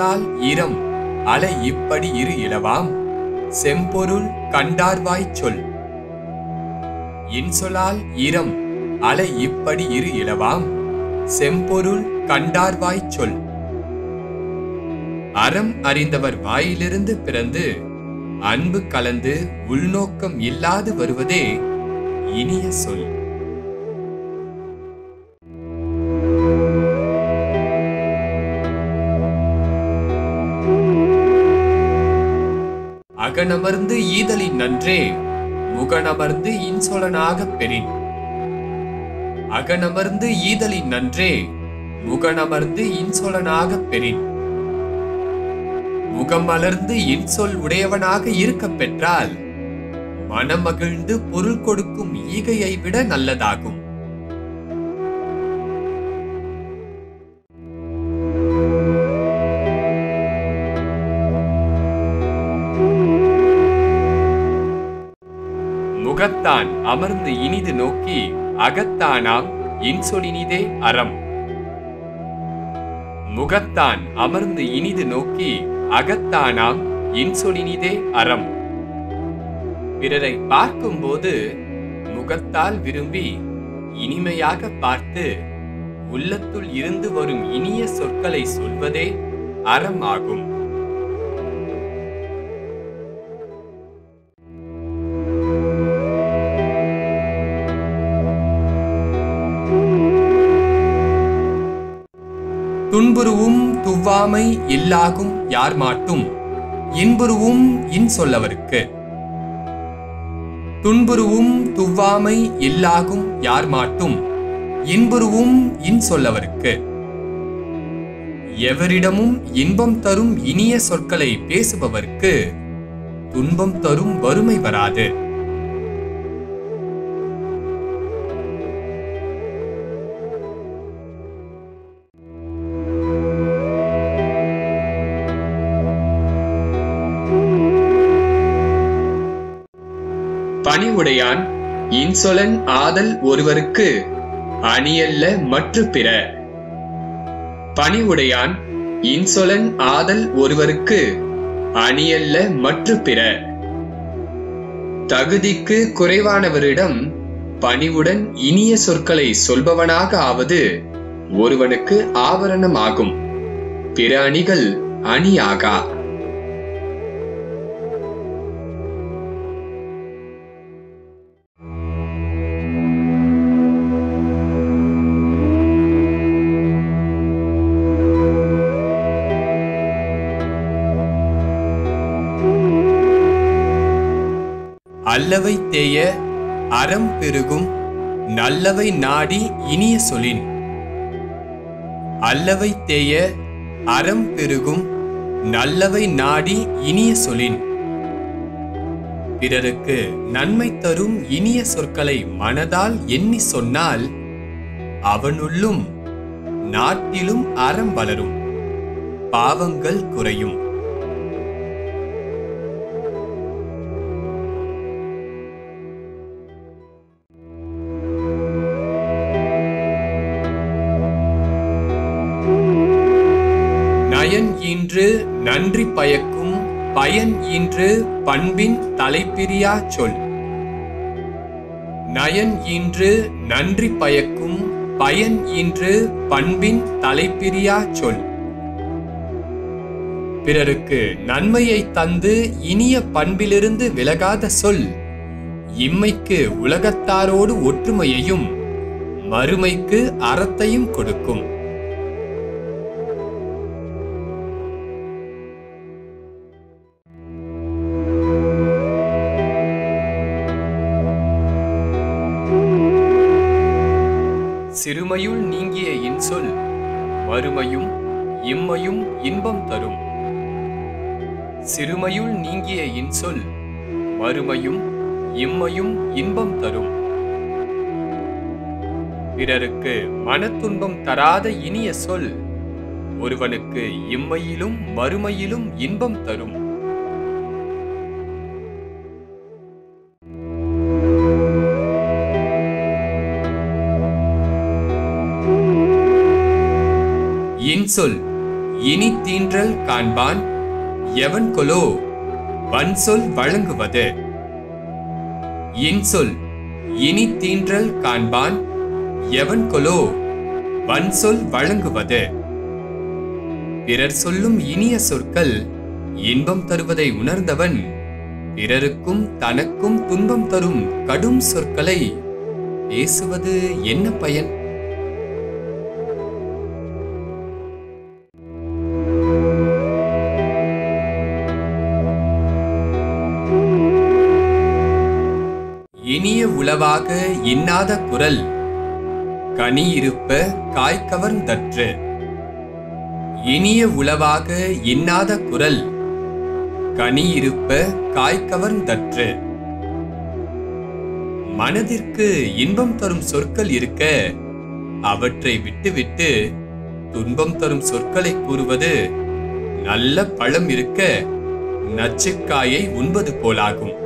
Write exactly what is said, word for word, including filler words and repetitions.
இன்சொலால் ஈரம் அலை இப்படி இரு இலவாம் செம்பொருள் கண்டார்வாய் சொல். இன்சொலால் ஈரம் அலை இப்படி இரு இலவாம் செம்பொருள் கண்டார்வாய் சொல். அறம் அறிந்தவர் வாயிலிருந்து பிறந்து அன்பு கலந்து உள்நோக்கம் இல்லாது வருவதே இனிய சொல். அகனமர்ந்து ஈதலின் நன்றே முகனமர்ந்து இன்சொலனாகப் பெறின். அகனமர்ந்து ஈதலின் நன்றே முகனமர்ந்து இன்சொலனாகப் பெறின். முகம் மலர்ந்து இன்சொல் உடையவனாக இருக்கப் பெற்றால் மனமகிழ்ந்து பொருள் கொடுக்கும் ஈகையை விட நல்லதாகும். முகத்தான் அமர்ந்து இனிது நோக்கி அகத்தானாம் இன்சொலினிதே அறம். முகத்தான் அமர்ந்து இனிது நோக்கி அகத்தானாம் இன்சொலினிதே அறம். பிறரை பார்க்கும்போது முகத்தால் விரும்பி இனிமையாக பார்த்து உள்ளத்துள் இருந்து வரும் இனிய சொற்களை சொல்வதே அறம் ஆகும். துன்புருவும் துவ்வாமை இல்லாகும் யார் மாட்டும் இன்புருவும் இன்சொல்லவர்க்கு. துன்புருவும் துவ்வாமை இல்லாகும் யார் மாட்டும் இன்புருவும் இன்சொல்லவர்க்கு. எவரிடமும் இன்பம் தரும் இனிய சொற்களை பேசுபவர்க்கு துன்பம் தரும் வறுமை வராது. பணிவுடையான் இன்சொலன் ஆதல் ஒருவருக்கு அணியல்ல மற்று பிற. பணிவுடையான் இன்சொலன் ஆதல் ஒருவருக்கு அணியல்ல மற்று பிற. தகுதிக்கு குறைவானவரிடம் பணிவுடன் இனிய சொற்களை சொல்பவனாக ஆவது ஒருவனுக்கு ஆபரணமாகும். பிற அணிகள் அணியாகா. அல்லவை தேய அறம் பெருகும் நல்லவை நாடி இனிய சொலின். அல்லவை தேய அறம் பெருகும் நல்லவை நாடி இனிய சொலின். பிறருக்கு நன்மை தரும் இனிய சொற்களை மனதால் எண்ணி சொன்னால் அவனுள்ளும் நாட்டிலும் அறம் வளரும், பாவங்கள் குறையும். நயன் ஈன்று நன்றி பயக்கும் பயன் ஈன்று பண்பின் தலைப்பிரியா சொல். நயன் ஈன்று நன்றி பயக்கும் பயன் ஈன்று பண்பின் தலைப்பிரியா சொல். பிறருக்கு நன்மையை தந்து இனிய பண்பிலிருந்து விலகாத சொல் இம்மைக்கு உலகத்தாரோடு ஒற்றுமையையும் மறுமைக்கு அறத்தையும் கொடுக்கும். சிறுமையுள் நீங்கிய இன்சொல் மறுமையும் இம்மையும் இன்பம் தரும். சிறுமையுள் நீங்கிய இன்சொல் மறுமையும் இம்மையும் இன்பம் தரும். பிறருக்கு மனத்துன்பம் தராத இனிய சொல் ஒருவனுக்கு இம்மையிலும் மறுமையிலும் இன்பம் தரும். இன்சொல் இனி தீன்றல் காண்பான் எவன் கொலோ வன்சொல் வழங்குவது. இன்சொல் இனி தீன்றல் காண்பான் எவன் கொலோ வன்சொல் வழங்குவது. பிறர் சொல்லும் இனிய சொற்கள் இன்பம் தருவதை உணர்ந்தவன் பிறருக்கும் தனக்கும் துன்பம் தரும் கடும் சொற்களை பேசுவது என்ன பயன்? இனிய உளவாக இன்னாத குரல் கனி இருப்ப காய் கவர்ந்தற்று. இனிய உளவாக இன்னாத குரல் கனி இருப்ப காய் கவர்ந்தற்று. மனதிற்கு இன்பம் தரும் சொற்கள் இருக்க அவற்றை விட்டுவிட்டு துன்பம் தரும் சொற்களை கூறுவது நல்ல பழம் இருக்க நச்சுக்காயை உண்பது போலாகும்.